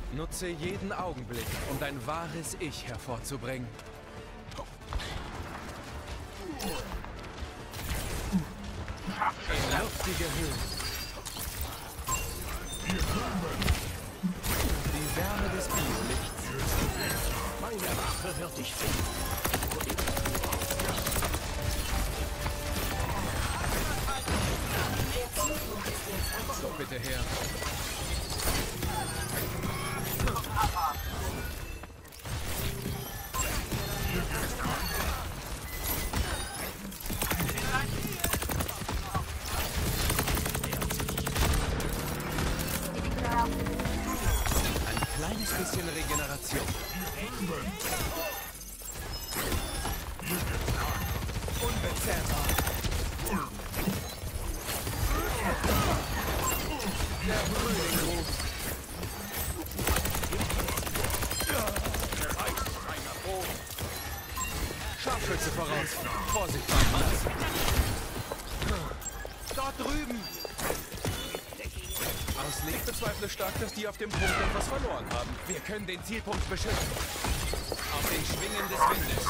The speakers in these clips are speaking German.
Nutze jeden Augenblick, um dein wahres Ich hervorzubringen. In luftige Höhen. Die Wärme des Biolichts. Meine Waffe wird dich finden. So, bitte her. Ein kleines bisschen Regeneration. Unbezähmbar. Der Frühling ruft. Scharfschütze voraus. Vorsicht walten lassen. Dort drüben. Aus Licht bezweifle stark, dass die auf dem Punkt etwas verloren haben. Wir können den Zielpunkt beschützen. Auf den Schwingen des Windes.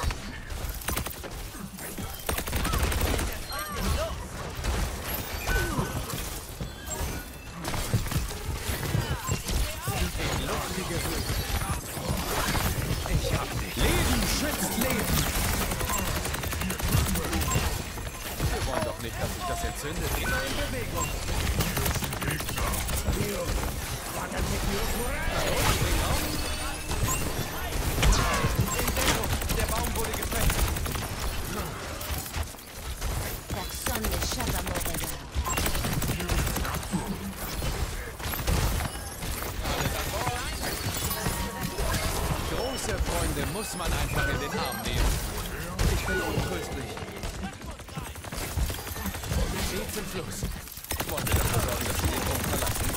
In luftige Höhe. Ich hab dich. Leben schützt Leben. Wir wollen doch nicht, dass sich das entzündet. Immer in Bewegung. Der Baum wurde gefressen. Große Freunde muss man einfach in den Arm nehmen. Ich bin untröstlich. Stets im Fluss. Wollen wir dafür sorgen, dass sie den Punkt verlassen?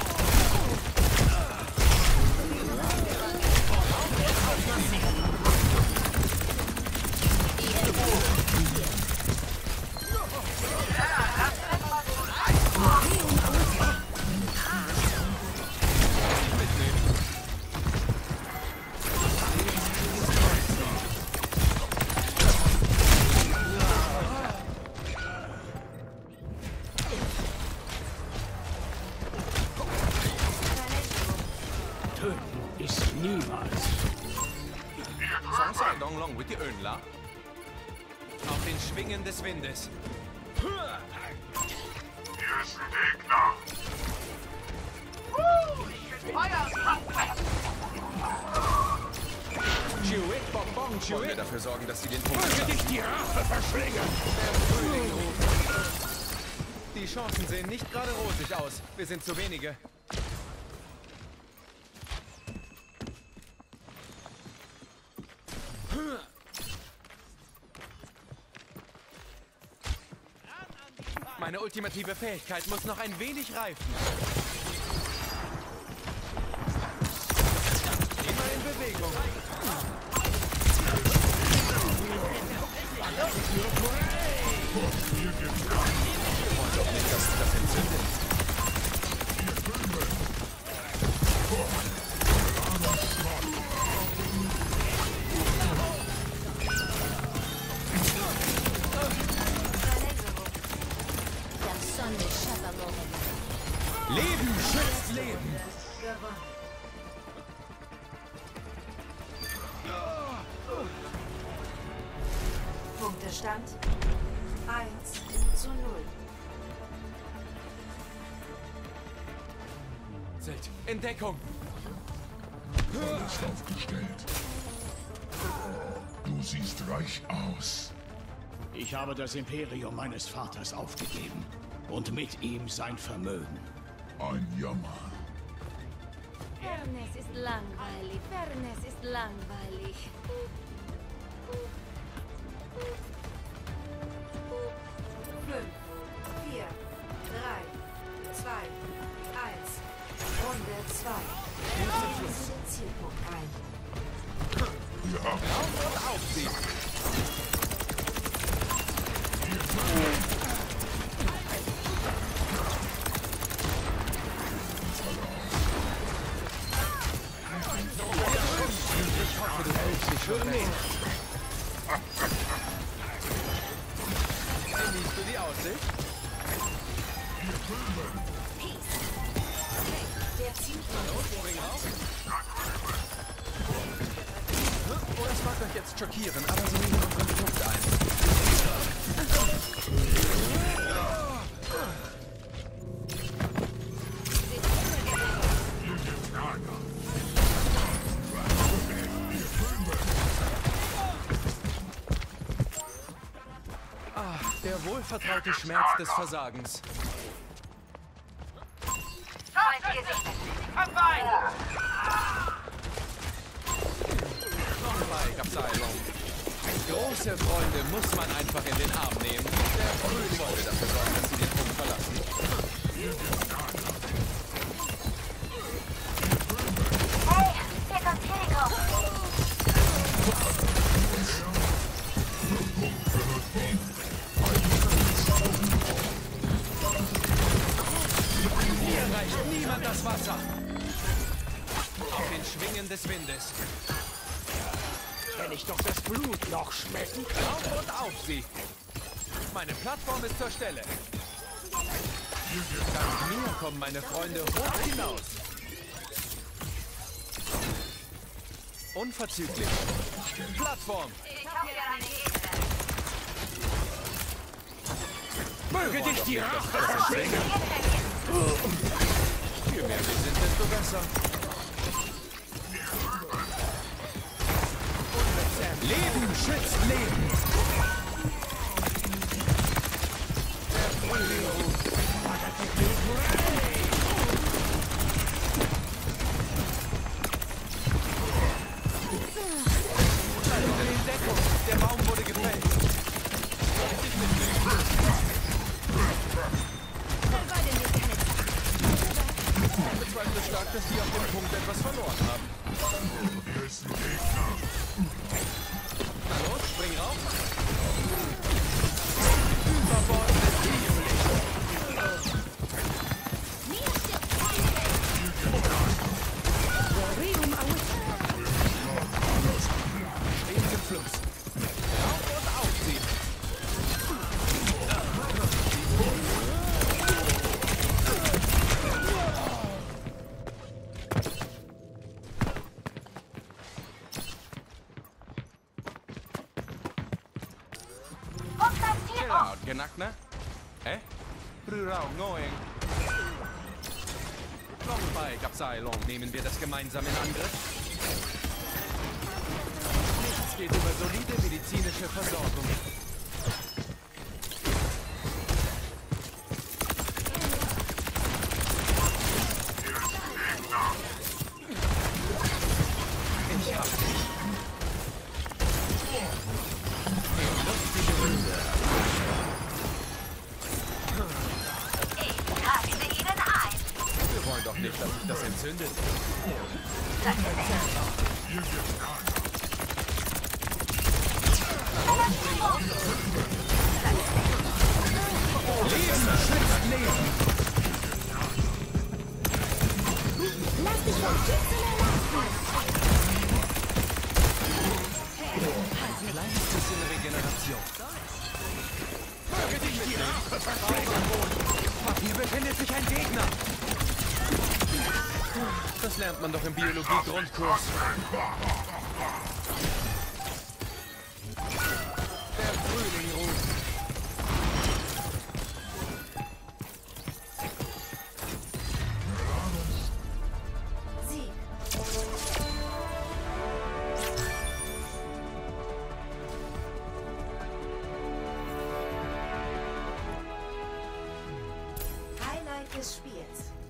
Ist niemals. Auf den Schwingen des Windes. Hier ist ein Gegner. Chewit, Bonbon, Chewit. Wollen wir dafür sorgen, dass sie den Punkt Möge dich die Rache verschlingen. Die Chancen sehen nicht gerade rosig aus. Wir sind zu wenige. Meine ultimative Fähigkeit muss noch ein wenig reifen. Immer in Bewegung. Wir wollen doch nicht, dass das entzündet. Leben schützt Leben. Punktestand 1:0. Zelt. Entdeckung. Alles aufgestellt. Du siehst reich aus. Ich habe das Imperium meines Vaters aufgegeben und mit ihm sein Vermögen. Ein Jammer. Fairness ist langweilig. Fairness ist langweilig. 5, 4, 3, 2, 1. Runde 2. Nehmen Sie den Zielpunkt ein. Ja. Auf und aufziehen. schon recht. Genießt du die Aussicht? Der Zielpunkt Spring raus. Oh, das mag euch jetzt schockieren, aber sie nehmen unseren Punkt ein. Der wohlvertraute Schmerz des Versagens. Nochmal, Abteilung. Große Freunde muss man einfach in den Arm nehmen. Der Früh wollte dafür sorgen, dass sie den Punkt verlassen. Hier reicht niemand das Wasser. Auf den Schwingen des Windes. Wenn ich doch das Blut noch schmecken kann. Auf und auf sie. Meine Plattform ist zur Stelle. Dank mir kommen meine Freunde hoch hinaus. Unverzüglich. Plattform. Möge dich die Rache verschlingen. Je mehr wir sind, desto besser. Leben schützt Leben. In Deckung. Der Baum wurde gefällt. Ich bezweifle stark, dass die auf dem Punkt etwas verloren haben. Na los, spring rauf. Überbordendes Teamlicht. Stehen im Fluss. Auf und aufziehen. Genakna? Brurau, Ngoing. Noch bei Kapsailong nehmen wir das gemeinsam in Angriff. Nichts geht über solide medizinische Versorgung. Ich hab dich. Lustige Runde. Wir wollen doch nicht, dass sich das entzündet. Leben schützt Leben. Lass dich vom Schicksal erlassen. Kleinstes in Regeneration. Möge dich die Rache verschlingen. Hier befindet sich ein Gegner. Das lernt man doch im Biologie-Grundkurs. Der Frühling ruft. Sieg. Highlight des Spiels.